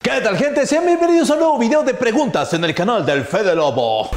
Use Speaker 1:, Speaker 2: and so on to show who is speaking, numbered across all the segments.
Speaker 1: ¿Qué tal, gente? Sean bienvenidos a un nuevo video de preguntas en el canal del Fede Lobo.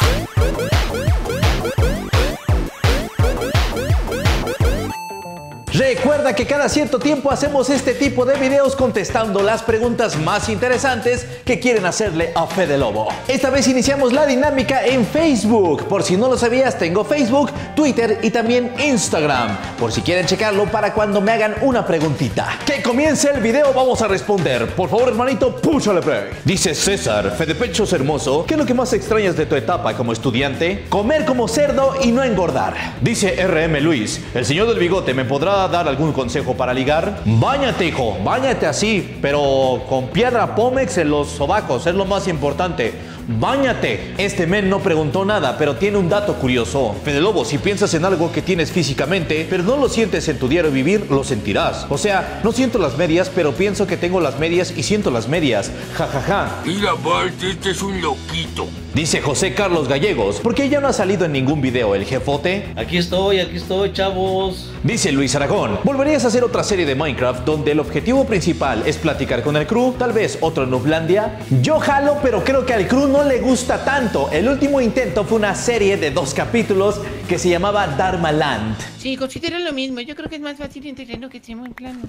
Speaker 1: Recuerda que cada cierto tiempo hacemos este tipo de videos contestando las preguntas más interesantes que quieren hacerle a Fede Lobo. Esta vez iniciamos la dinámica en Facebook. Por si no lo sabías, tengo Facebook, Twitter y también Instagram. Por si quieren checarlo para cuando me hagan una preguntita. Que comience el video, vamos a responder. Por favor, hermanito, púchale play. Dice César, Fede Pechos hermoso, ¿qué es lo que más extrañas de tu etapa como estudiante? Comer como cerdo y no engordar. Dice RM Luis, el señor del bigote, ¿me podrá dar algún consejo para ligar? Báñate, hijo, báñate así, pero con piedra Pómex en los sobacos, es lo más importante. Báñate. Este men no preguntó nada, pero tiene un dato curioso. Fede Lobo, si piensas en algo que tienes físicamente, pero no lo sientes en tu diario vivir, lo sentirás. O sea, no siento las medias, pero pienso que tengo las medias y siento las medias. Ja, ja, ja.
Speaker 2: Mira, Bart, este es un loquito.
Speaker 1: Dice José Carlos Gallegos, ¿por qué ya no ha salido en ningún video el jefote?
Speaker 3: Aquí estoy, chavos.
Speaker 1: Dice Luis Aragón, ¿volverías a hacer otra serie de Minecraft donde el objetivo principal es platicar con el crew? Tal vez otro Nublandia. Yo jalo, pero creo que al crew no le gusta tanto. El último intento fue una serie de 2 capítulos que se llamaba Dharma Land.
Speaker 4: Sí, considero lo mismo. Yo creo que es más fácil integrarlo que estemos en plano.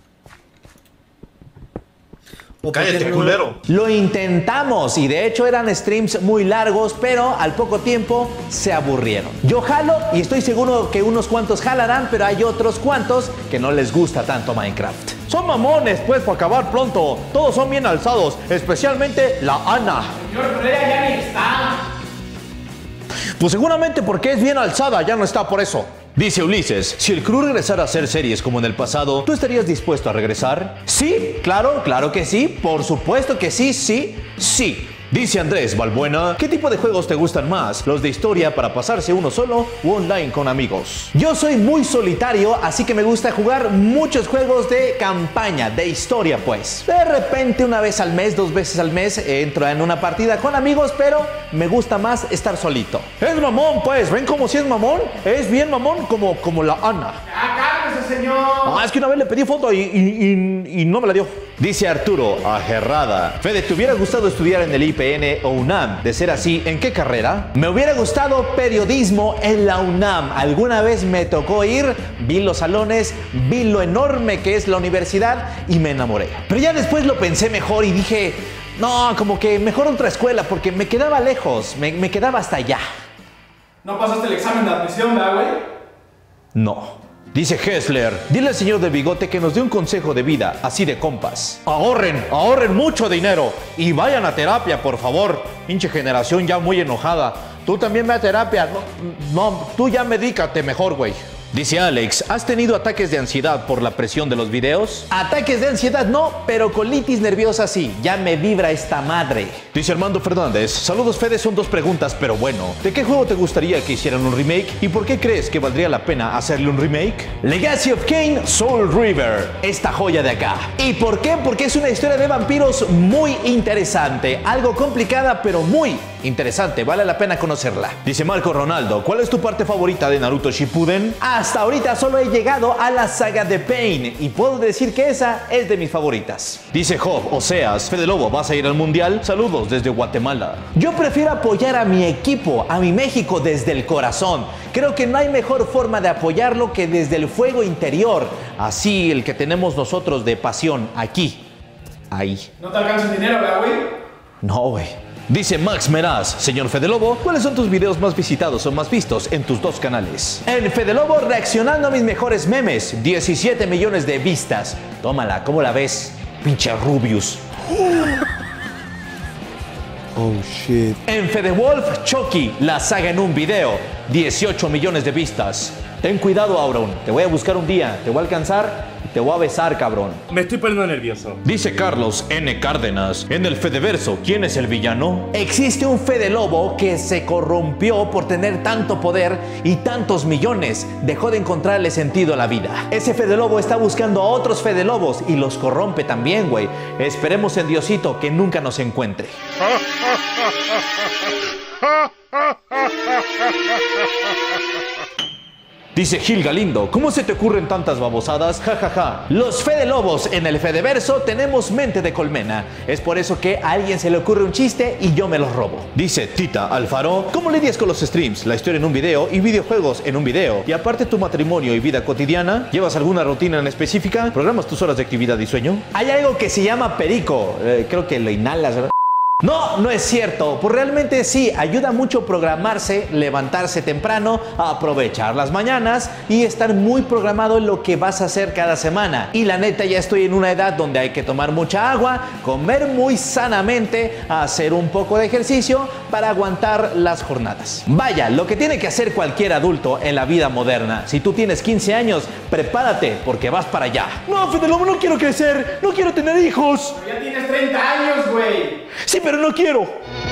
Speaker 1: Cállate, culero. Lo intentamos y de hecho eran streams muy largos, pero al poco tiempo se aburrieron. Yo jalo y estoy seguro que unos cuantos jalarán, pero hay otros cuantos que no les gusta tanto Minecraft. Son mamones, pues, para acabar pronto. Todos son bien alzados, especialmente la Ana.
Speaker 5: Señor, pero ella ya ni está.
Speaker 1: Pues seguramente porque es bien alzada, ya no está por eso. Dice Ulises, si el crew regresara a hacer series como en el pasado, ¿tú estarías dispuesto a regresar? Sí, claro que sí, por supuesto que sí, sí. Dice Andrés Balbuena, ¿qué tipo de juegos te gustan más? ¿Los de historia para pasarse uno solo o online con amigos? Yo soy muy solitario, así que me gusta jugar muchos juegos de campaña, de historia pues. De repente una vez al mes, 2 veces al mes entro en una partida con amigos, pero me gusta más estar solito. Es mamón pues, ¿ven cómo si es mamón? Es bien mamón como la Ana.
Speaker 5: ¡Ya cálmese, señor!
Speaker 1: Ah, es que una vez le pedí foto y no me la dio. Dice Arturo, ajerrada. Fede, ¿te hubiera gustado estudiar en el IPN o UNAM? De ser así, ¿en qué carrera? Me hubiera gustado periodismo en la UNAM. Alguna vez me tocó ir, vi los salones, vi lo enorme que es la universidad y me enamoré. Pero ya después lo pensé mejor y dije, no, como que mejor otra escuela porque me quedaba lejos, me quedaba hasta allá.
Speaker 5: ¿No pasaste el examen de admisión, verdad, güey?
Speaker 1: No. Dice Hessler, dile al señor del bigote que nos dé un consejo de vida, así de compas. Ahorren mucho dinero y vayan a terapia, por favor. Pinche generación ya muy enojada. Tú también ve a terapia. No, tú ya medícate mejor, güey. Dice Alex, ¿has tenido ataques de ansiedad por la presión de los videos? Ataques de ansiedad no, pero colitis nerviosa sí. Ya me vibra esta madre. Dice Armando Fernández, saludos Fede, son 2 preguntas, pero bueno. ¿De qué juego te gustaría que hicieran un remake? ¿Y por qué crees que valdría la pena hacerle un remake? Legacy of Kain, Soul River, esta joya de acá. ¿Y por qué? Porque es una historia de vampiros muy interesante. Algo complicada, pero muy interesante. Vale la pena conocerla. Dice Marco Ronaldo, ¿cuál es tu parte favorita de Naruto Shippuden? Hasta ahorita solo he llegado a la saga de Pain y puedo decir que esa es de mis favoritas. Dice Job, Oseas, Fede Lobo, ¿vas a ir al mundial? Saludos desde Guatemala. Yo prefiero apoyar a mi equipo, a mi México desde el corazón. Creo que no hay mejor forma de apoyarlo que desde el fuego interior. Así el que tenemos nosotros de pasión aquí. Ahí.
Speaker 5: ¿No te alcanza el dinero, verdad, güey?
Speaker 1: No, güey. Dice Max Meraz, señor Fede Lobo, ¿cuáles son tus videos más visitados o más vistos en tus 2 canales? En Fede Lobo reaccionando a mis mejores memes, 17 millones de vistas. Tómala, ¿cómo la ves? Pinche Rubius.
Speaker 6: Oh shit.
Speaker 1: En Fede Wolf, Chucky, la saga en un video, 18 millones de vistas. Ten cuidado, Auron, te voy a buscar un día, te voy a alcanzar y te voy a besar, cabrón.
Speaker 3: Me estoy poniendo nervioso.
Speaker 1: Dice Carlos N. Cárdenas, en el Fedeverso, ¿quién es el villano? Existe un Fede Lobo que se corrompió por tener tanto poder y tantos millones. Dejó de encontrarle sentido a la vida. Ese Fede Lobo está buscando a otros Fede Lobos y los corrompe también, güey. Esperemos en Diosito que nunca nos encuentre. Dice Gil Galindo, ¿cómo se te ocurren tantas babosadas? Ja, ja, ja. Los Fede Lobos en el Fedeverso tenemos mente de colmena. Es por eso que a alguien se le ocurre un chiste y yo me los robo. Dice Tita Alfaro, ¿cómo lidias con los streams? La historia en un video y videojuegos en un video. Y aparte tu matrimonio y vida cotidiana, ¿llevas alguna rutina en específica? ¿Programas tus horas de actividad y sueño? Hay algo que se llama perico. Creo que lo inhalas, ¿verdad? No, no es cierto, pues realmente sí, ayuda mucho programarse, levantarse temprano, aprovechar las mañanas y estar muy programado en lo que vas a hacer cada semana. Y la neta ya estoy en una edad donde hay que tomar mucha agua, comer muy sanamente, hacer un poco de ejercicio para aguantar las jornadas. Vaya, lo que tiene que hacer cualquier adulto en la vida moderna. Si tú tienes 15 años, prepárate porque vas para allá. No, Fede Lobo, no quiero crecer, no quiero tener hijos.
Speaker 5: Ya tienes 30 años, güey.
Speaker 1: Sí, pero no quiero.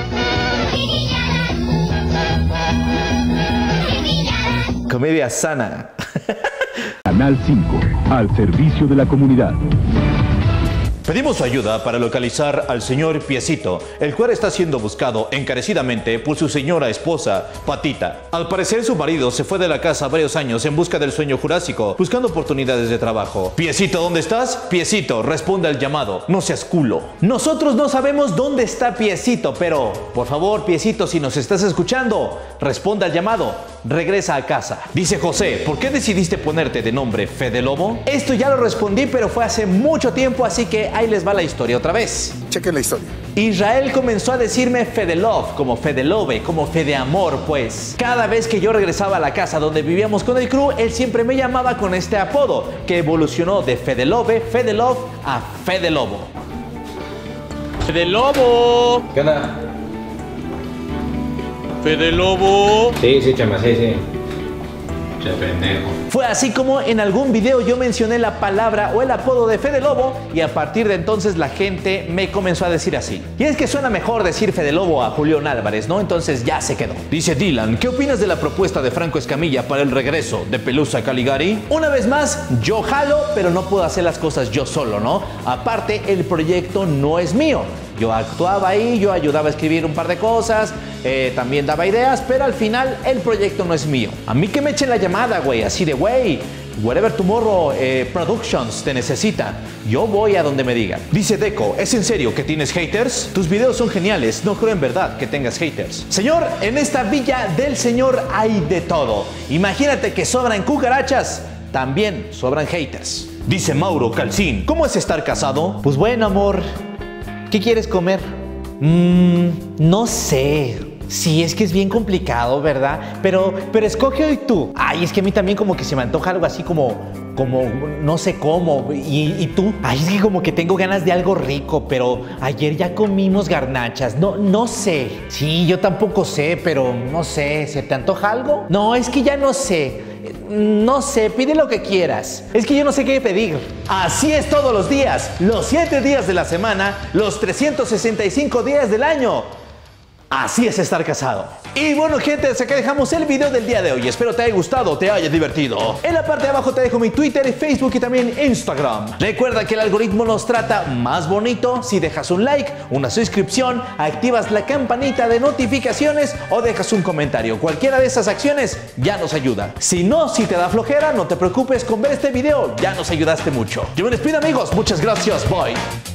Speaker 1: Comedia sana.
Speaker 7: Canal 5, al servicio de la comunidad.
Speaker 1: Pedimos su ayuda para localizar al señor Piecito, el cual está siendo buscado encarecidamente por su señora esposa, Patita. Al parecer su marido se fue de la casa varios años en busca del sueño jurásico, buscando oportunidades de trabajo. Piecito, ¿dónde estás? Piecito, responde al llamado. No seas culo. Nosotros no sabemos dónde está Piecito, pero por favor, Piecito, si nos estás escuchando, responde al llamado. Regresa a casa. Dice José, ¿por qué decidiste ponerte de nombre Fede Lobo? Esto ya lo respondí, pero fue hace mucho tiempo, así que ahí les va la historia otra vez.
Speaker 6: Chequen la historia.
Speaker 1: Israel comenzó a decirme Fede Love, como Fede Lobe, como Fede Amor, pues. Cada vez que yo regresaba a la casa donde vivíamos con el crew, él siempre me llamaba con este apodo, que evolucionó de Fede Lobe, Fede Love a Fede Lobo.
Speaker 3: ¡Fede Lobo!
Speaker 8: ¿Qué onda?
Speaker 3: ¡Fede Lobo!
Speaker 8: Sí, chama, sí. Che pendejo.
Speaker 1: Fue así como en algún video yo mencioné la palabra o el apodo de Fede Lobo y a partir de entonces la gente me comenzó a decir así. Y es que suena mejor decir Fede Lobo a Julián Álvarez, ¿no? Entonces ya se quedó. Dice Dylan, ¿qué opinas de la propuesta de Franco Escamilla para el regreso de Pelusa Caligari? Una vez más, yo jalo, pero no puedo hacer las cosas yo solo, ¿no? Aparte, el proyecto no es mío. Yo actuaba ahí, yo ayudaba a escribir un par de cosas, también daba ideas, pero al final el proyecto no es mío. A mí que me echen la llamada, güey, así de, güey, Whatever Tomorrow Productions te necesita. Yo voy a donde me digan. Dice Deco, ¿es en serio que tienes haters? Tus videos son geniales, no creo en verdad que tengas haters. Señor, en esta villa del señor hay de todo. Imagínate que sobran cucarachas, también sobran haters. Dice Mauro Calcín, ¿cómo es estar casado? Pues bueno, amor, ¿qué quieres comer? No sé. Sí, es que es bien complicado, ¿verdad? Pero escoge hoy tú. Ay, es que a mí también como que se me antoja algo así como no sé cómo. ¿Y tú? Ay, es que como que tengo ganas de algo rico, pero ayer ya comimos garnachas. No sé. Sí, yo tampoco sé, pero no sé. ¿Se te antoja algo? No, es que ya no sé. No sé, pide lo que quieras. Es que yo no sé qué pedir. Así es todos los días, los 7 días de la semana, los 365 días del año. Así es estar casado. Y bueno, gente, hasta acá dejamos el video del día de hoy. Espero te haya gustado, te haya divertido. En la parte de abajo te dejo mi Twitter, Facebook y también Instagram. Recuerda que el algoritmo nos trata más bonito si dejas un like, una suscripción, activas la campanita de notificaciones o dejas un comentario. Cualquiera de esas acciones ya nos ayuda. Si te da flojera, no te preocupes con ver este video, ya nos ayudaste mucho. Yo me despido, amigos. Muchas gracias. Bye.